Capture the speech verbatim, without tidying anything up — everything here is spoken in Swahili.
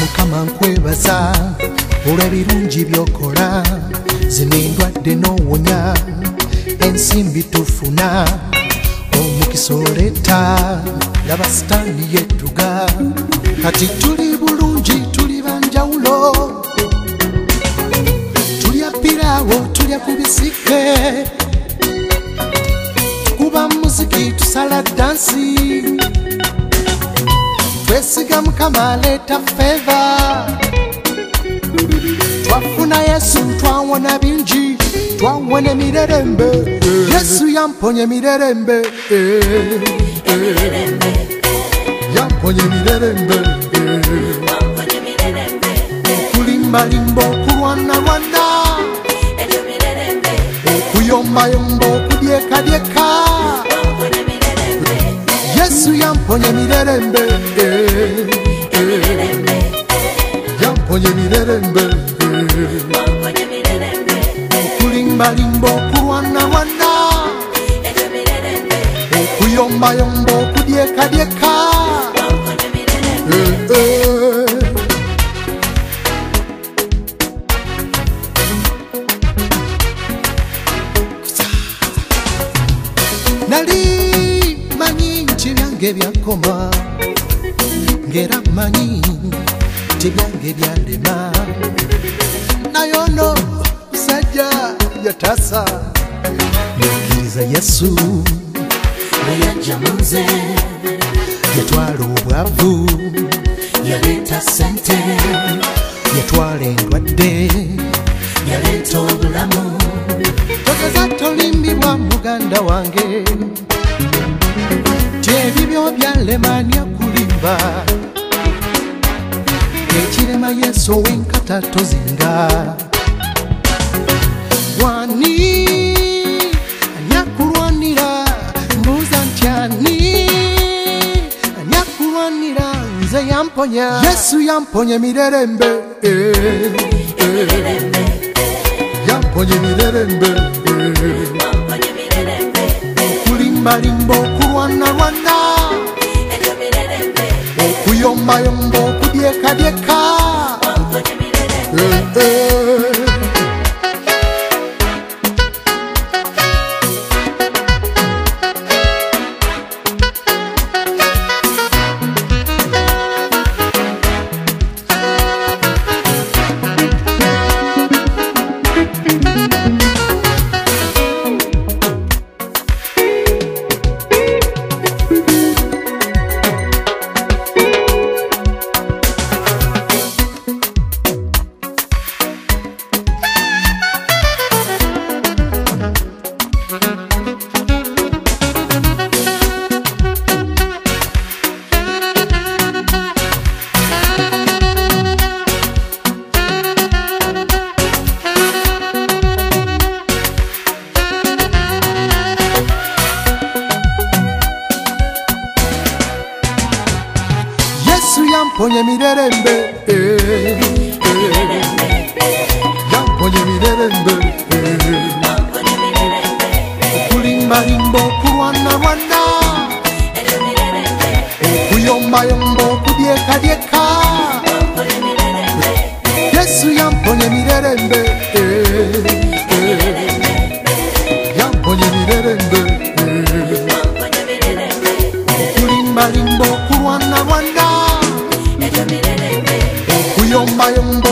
Mukama nkwebaza olw'ebirungi byokola zino endwadde n'owonya ensimbi tufuna omukisa oleeta laba sitaani yedduga kati tuli bulungi tuli banjawulo tulya piraawo tulya ku bisike tukuba muziki tusala dansi twesiga Mukama aleeta feva twafuna Yesu twawona bingi twawona emirerembe Yesu yamponya emirerembe yamponya emirerembe okulimbalimba okulwanalwana okuyombayomba okudyekadyeka Yesu yamponya emirerembe yamponya emirerembe okulimbalimba okulwanalwana okuyombayomba okudyekadyeka nali manyi nti byange byakoma ngera manyi nti byange byalema naye ono musajja yatasa yangiriza Yesu bwe yajja mu nze yatwala obwavu yaleeta sente yatwala endwadde yaleeta obulamu togeza tolimbibwa muganda wange ti ebibyo byalemanya kulimba ekirema Yesu ow'enkata tozinga wani anyakulwanira mbuuza nti ani anyakulwanira nze yamponya Yesu yamponya emirerembe yamponya emirerembe okulimbalimba okulwanalwana okuyombayomba okudyekadyeka yamponya emirerembe yamponya emirerembe okulimbalimba okulwanalwana okuyombayomba okudyekadyeka Yesu yamponya emirerembe yamponya emirerembe okulimbalimba okulwanalwana okuyombayomba